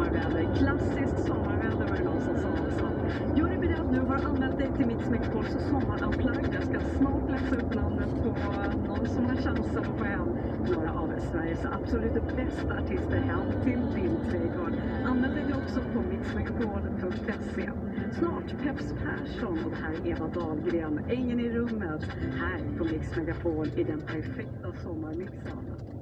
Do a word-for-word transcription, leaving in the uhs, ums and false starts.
sommarväder. Klassiskt sommarväder var det någon som sa. Så gör dig beredd nu, har anmält dig till Mix Megapols sommarunplugged. Jag ska snart läsa upp namnet på någon som har chansen att få hem några av Sveriges absolut bästa artister hem till din trädgård. Anmäl dig också på mix megapol punkt se. Snart Peps Persson och det här är Eva Dahlgren. Ängen i rummet här på Mix Megapol i den perfekta sommarmixen.